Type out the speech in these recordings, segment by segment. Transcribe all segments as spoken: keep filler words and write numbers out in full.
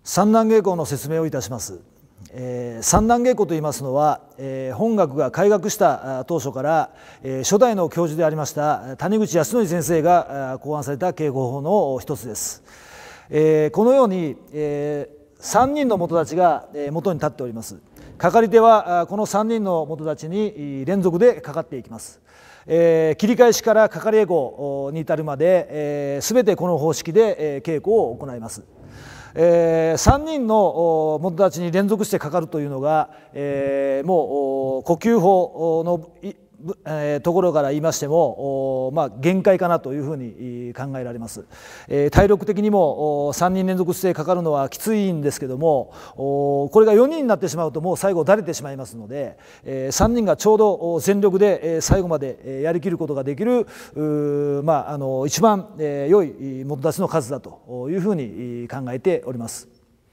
三段稽古の説明をいたします。えー、三段稽古といいますのは、えー、本学が開学した当初から、えー、初代の教授でありました谷口康則先生が考案された稽古法の一つです。えー、このように、えー、さんにんの元太が元に立っております。かかり手はこのさんにんの元太に連続でかかっていきます。えー、切り返しからかかり稽古に至るまで、えー、全てこの方式で稽古を行います。えー、さんにんの元太に連続してかかるというのが、えー、もう呼吸法のえー、ところから言いましても、まあ、限界かなというふうに考えられます。えー、体力的にもさんにん連続してかかるのはきついんですけども、これがよにんになってしまうともう最後だれてしまいますので、えー、さんにんがちょうど全力で最後までやりきることができる、まあ、あの一番良い元太の数だというふうに考えております。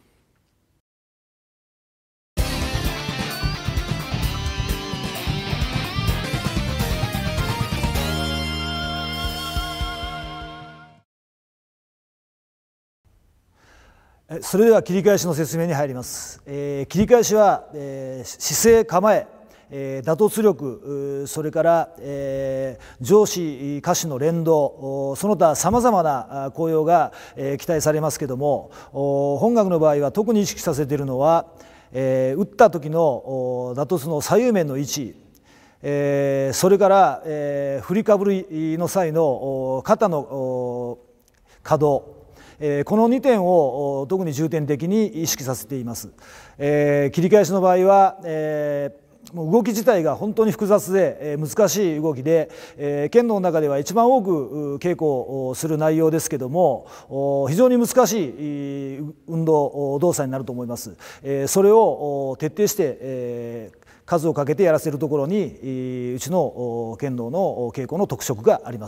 それでは切り返しの説明に入ります。えー、切り返しは、えー、姿勢構え、えー、打突力、それから、えー、上肢下肢の連動、その他さまざまな効用が、えー、期待されますけども、本学の場合は特に意識させているのは、えー、打った時の打突の左右面の位置、えー、それから、えー、振りかぶりの際の肩の可動、このにてんを特に重点的に意識させています。えー、切り返しの場合は、えー、もう動き自体が本当に複雑で難しい動きで、えー、剣道の中では一番多く稽古をする内容ですけども、非常に難しい運動動作になると思います。えー、それを徹底して、えー、数をかけてやらせるところにうちの剣道の稽古の特色があります。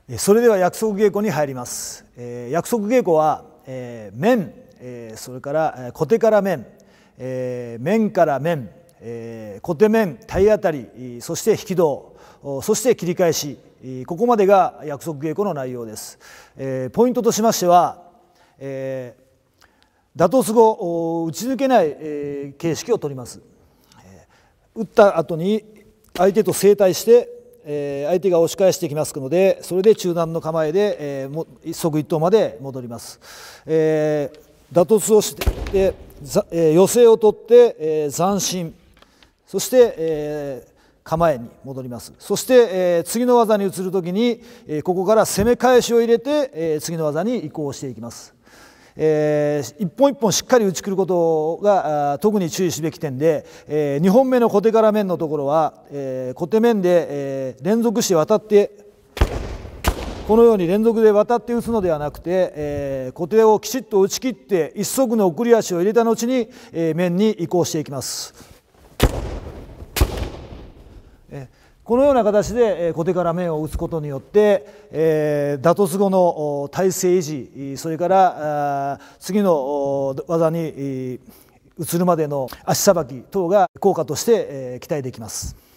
それでは約束稽古に入ります。えー、約束稽古は、えー、面、えー、それから小手から面、えー、面から面、えー、小手面体当たり、そして引き胴、そして切り返し、ここまでが約束稽古の内容です。えー、ポイントとしましては、えー、打突後打ち抜けない、えー、形式をとります。えー、打った後に相手と正対してえー、相手が押し返してきますので、それで中段の構えで、えー、も一足一刀まで戻ります。えー、打突をして、えー、寄せを取って、えー、斬新、そして、えー、構えに戻ります。そして、えー、次の技に移るときに、えー、ここから攻め返しを入れて、えー、次の技に移行していきます。えー、一本一本しっかり打ちくることが特に注意すべき点で、えー、にほんめの小手から面のところは、えー、小手面で、えー、連続して渡ってこのように連続で渡って打つのではなくて、えー、小手をきちっと打ち切って一足の送り足を入れた後に、えー、面に移行していきます。えーこのような形で小手から面を打つことによって、えー、打突後の体勢維持、それから次の技に移るまでの足さばき等が効果として期待できます。